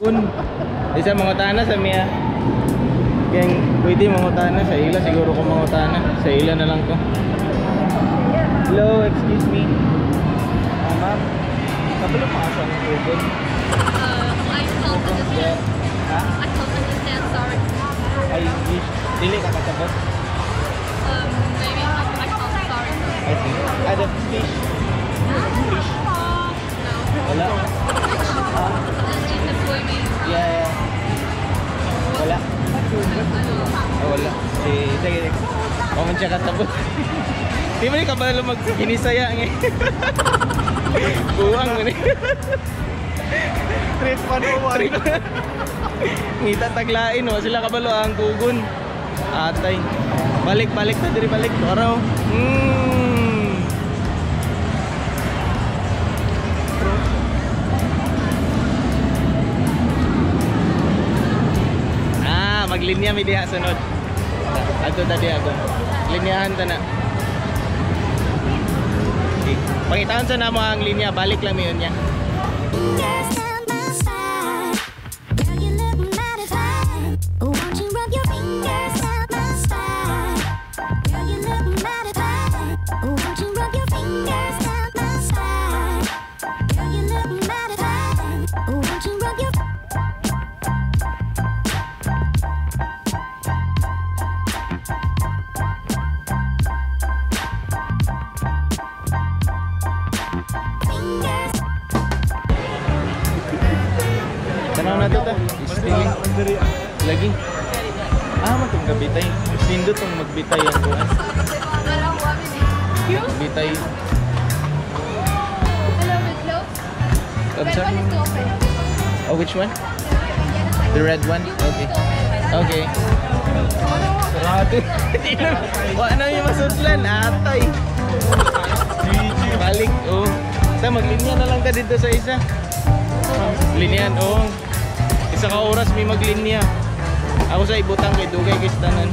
Isa mangutana sa miya. Kaya pwede mangutana sa ila. Siguro kung mangutana sa ila na lang ko. Hello, excuse me. Ma'am, kabalo pa asa ng Google? I don't understand. Ha? I don't understand, sorry. Ay, dili ka katabot? Maybe I can't, sorry. I see. The fish. Fish. No. Wala? In the swimming. Yeah. Wala? Wala. Sige. Paman siya katabot. Di mo ni kabalo mag-kinisaya nga. Buwang mo ni. Trip 101. Ngita taglain o. Sila kabalo ang gugun. Atay. Balik na diri balik. Araw. Maglinya mi diha sunod. Ato tadi ako. Linyahan ta na. Okay. Pangitaon sa namo ang linya, balik lang mi yun niya. Tanaw na ito ta. Still lagi. Matong gabitay. Sindo tong magbitay ang kuan. Magbitay. Observe. Oh, which one? The red one? Okay. Okay. Sarado. Ano yung masudlan? Atay. Balik. Oh. Sa maglinya na lang ka dito sa isa. Linyan, oh. Isa ka oras may maglinya. Ako sa ibutang kay dugay kay tanan.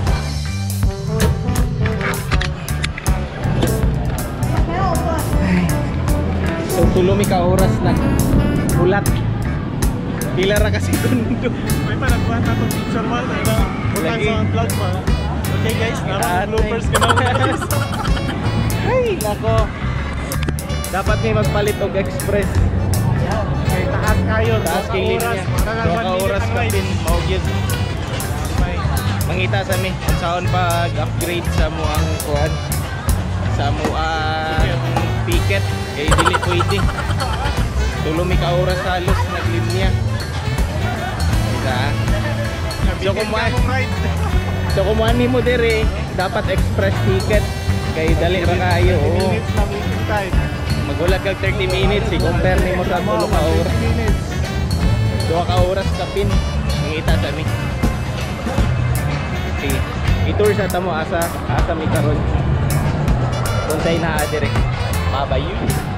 So tulo mi ka oras na. Ulat. Pila ra ka segundo. May panagkuhan na itong picture mo. Butang sa vlog mo. Okay guys, naman bloopers ka na guys. Ay, nako. Dapat may magpalit og express. Kay taas kayo. Taas kay linya. 2 oras ka pin maugyod. Mangita sa mi saon pag-upgrade sa mo ang kuan. Sa mo ang ticket kay dili pwede. Tulo mi ka oras halos naglinya. So kumuha mo dire dapat express ticket kay dali ra kayo. Magulat kag 30 minutes i-compare nimo sa 3 ka oras. 2 ka oras ka pin ngita sa mi. Sige, i-tour sa tamo asa mi karon. Unsay naa dire. Babayu.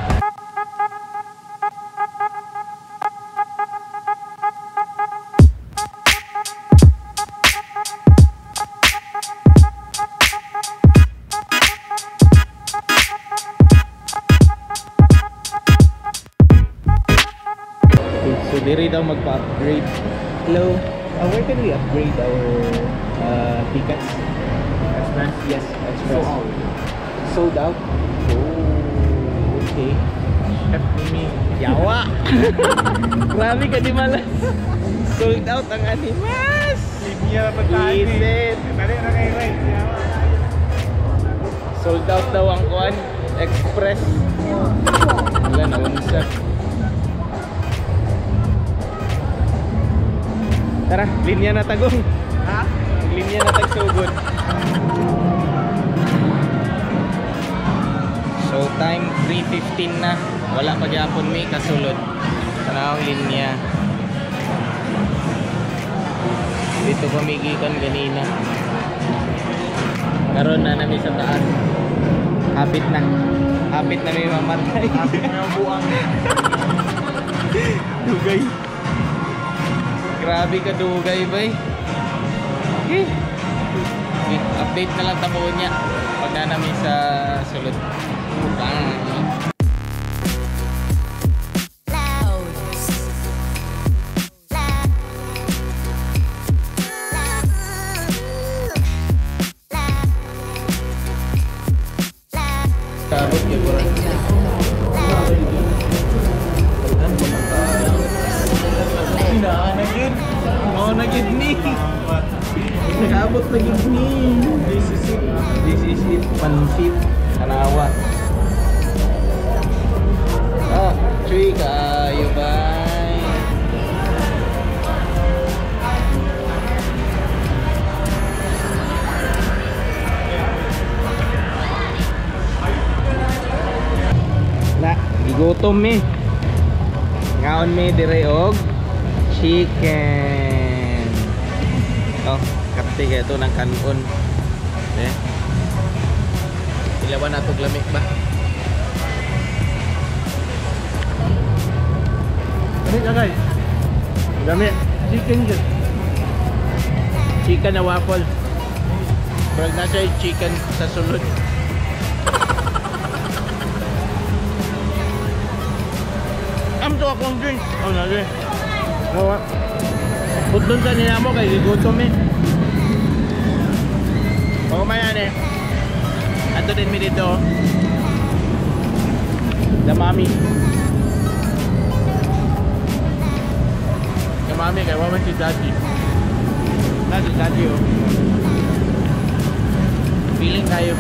So diri daw magpa-upgrade. Hello. Where can we upgrade our tickets? Express? Yes, express. Sold out? Oh, okay. Chef Mimi. Yawa! Grabe ka di malas. Sold out ang animas! Linya na pagkain. Isit! Dali na kayo right. Sold out daw ang kuan. Express. Wala na unsa. Tara, linya na tagong. Ha? Linya na tagsugod. So time 3:15 na. Wala pa gyapon mi kasulod. Tanawang linya. Dito pamigikan ganina. Karon na nami sa taas. Hapit na. Hapit na may mamatay. Hapit na yung buwang. Dugay. Grabe ka dugay bay. Okay. Update na lang tamo niya pag na namin sa sulod. Nagin. Oh, nagid ni. Nag-abot nagid ni. This is it. This is it. Pansit. Kanawa. Oh, tree kayo ba? Na, gigutom mi. Ngaon mi dire og chicken. Oh, kapte kaya ito ng kanon. Eh. Ilawan na ito lamig ba? Ano ka guys? Dami. Chicken dyan. Chicken na waffle. Brag na siya chicken sa sulod. Am to akong drink. Oh, nari. Oo. Putlon sa niya mo kay gigutom eh. Oo, mayan eh. Ato din mi dito. Damami. Damami kay waman si Daddy. Si Daddy oh. Feeling tayo.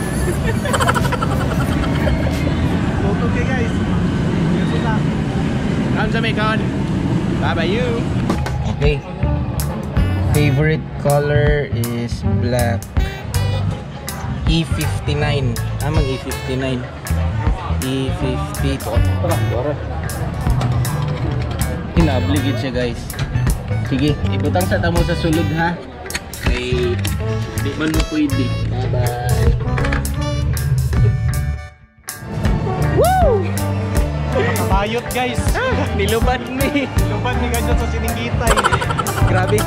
Luto kayo guys. Yes, ito. Come sa may kaon. Bye bye you. Okay. Favorite color is black. E59. Amang E59. E50 to. Tara. Inabligid siya guys. Sige, ibutang sa tamo sa sulod ha. Kay di man mo pwede. Bye bye. Woo! Nakapayot guys. Nilubat ni. Lupan ni ganyan sa siningitay. Grabe.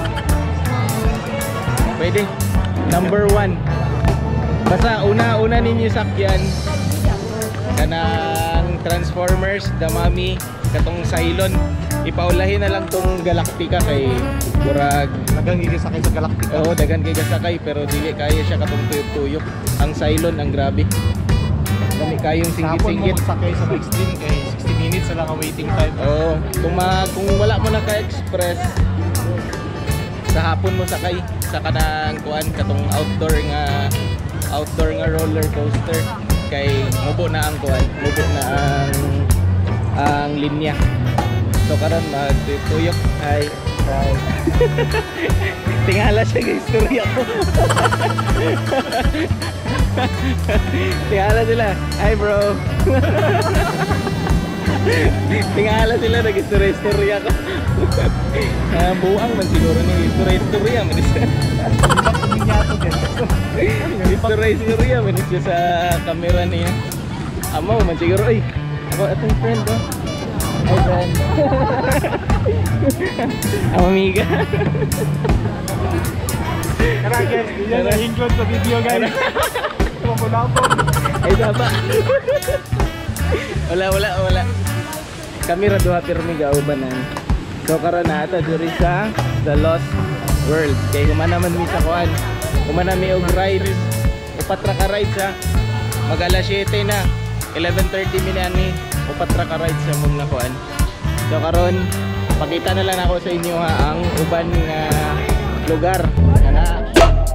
Pwede. Number 1. Basta una ninyo sakyan kanang Transformers, Damami, katong Cylon. Ipaulahin na lang tong Galactica kay murag Nagang sakay sa Galactica. oo, dagan kay kasakay pero dili kaya siya katong tuyok-tuyok. Ang Cylon ang grabe. Dami kayong singgit-singgit. Kapon mo sakay sa extreme kay 60 minutes na lang ang waiting time. Oo, kung wala mo na ka-express sa hapon mo sakay sa kanang kuan katong outdoor nga roller coaster kay mubo na ang kuan, mubo na ang linya. So karon magtuyok ay tingala siya guys, istorya ko. Tingala sila. Hi bro. Tingala sila nag-istorya ko. Buang man siguro ni istorya man siya. Istorya man siya sa camera niya. Amo man siguro ay. Ako atong friend ko. Hi friend. Ang amiga. Tara guys, yan ang include sa video guys. Kumapulapon. Ay saba. Wala. Kami ra duha pirmi gaubanan. So karon na ata diri sa The Lost World. Kay humana man mi sa kuan. Humana mi og ride. Upat ra ka ride sa mag alas 7 na. 11:30 mi na ni. Upat ra ka ride sa mong nakuan. So karon pakita na lang ako sa inyo ha ang uban nga lugar. Kana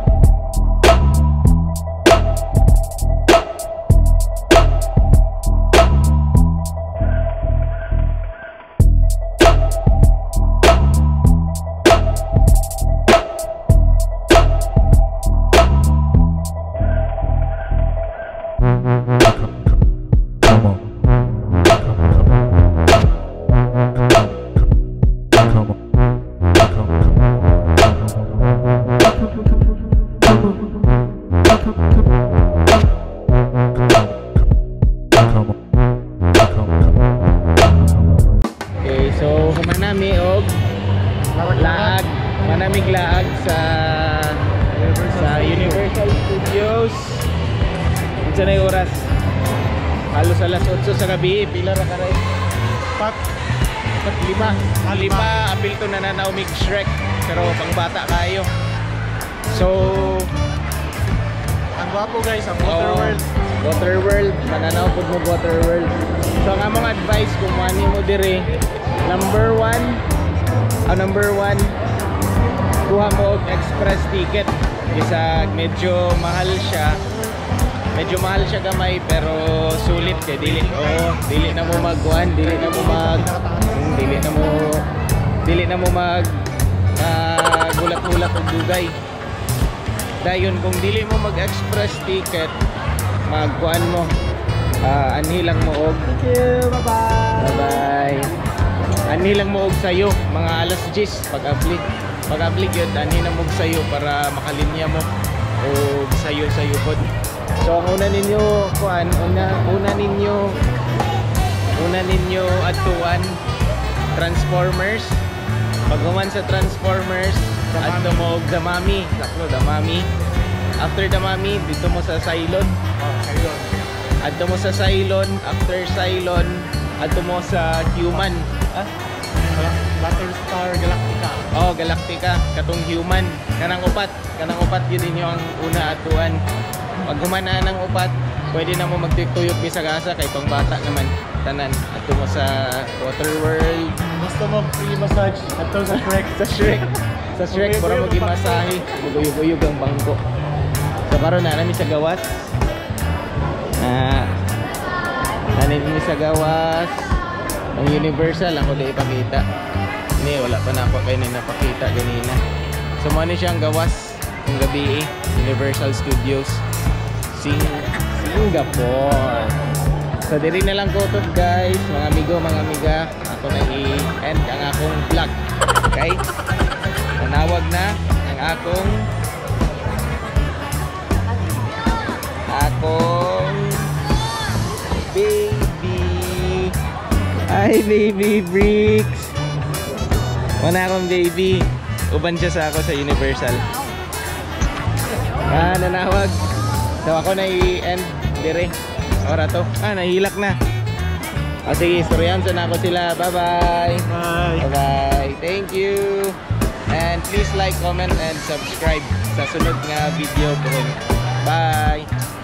manamig laag sa Universal Studios. Unsa na yung oras? Halos alas 8 sa gabi. Pila ra ka rin? Pat 5. 5 apil to nananaw mig Shrek pero pang bata kayo. So ang gwapo guys, ang Waterworld. Waterworld, mananaw pud mo Waterworld. So ang among advice kung mani mo dire, number 1 Number 1, kuha mo og express ticket. Isa medyo mahal siya. Medyo mahal siya gamay pero sulit kay dili na mo magkuan, dili na mo mag gulat-gulat og dugay. Dayon kung dili mo mag-express ticket, magkuan mo. Anhi lang mo og. Thank you. Bye-bye. Bye-bye. Anhi lang mo og sayo mga alas 10 pag-aplik. Pag-aplik yun, anhi na mo og sayo para makalinya mo og sayo-sayo pod. So ang una ninyo kuan, una ninyo atuan Transformers. Pag human sa Transformers, adto mo og Damami. Sakto, Damami. After Damami, dito mo sa Cylon. Cylon. Adto mo sa Cylon. After Cylon, adto mo sa Human. Battlestar Galactica. Oh, Galactica. Katong Human. Kanang upat yun din yung una atuan. Pag humana ng upat, pwede na mo magtuyok bisag asa kay tong bata naman tanan. Adto mo sa Waterworld. Gusto mo free massage ato sa Shrek. Sa Shrek para mo gimasahe, maguyog-uyog ang bangko. So karon na nami sa gawas. Nami sa gawas. Ang Universal ako di ipakita. Ni wala pa na ako kay napakita ganina. So mo ni siyang gawas ng gabi Universal Studios Singapore. So diri na lang ko to guys, mga amigo, mga amiga. Ako na i-end ang akong vlog. Okay? Nanawag na ang akong baby. Hi baby Bricks. Wala akong baby. Uban siya sa ako sa Universal. Nanawag. So ako na i-end dire. Ora to. Nahilak na. Sige, istoryahan na ako sila. Bye-bye. Bye. Bye-bye. Thank you. And please like, comment, and subscribe sa sunod nga video ko. Bye.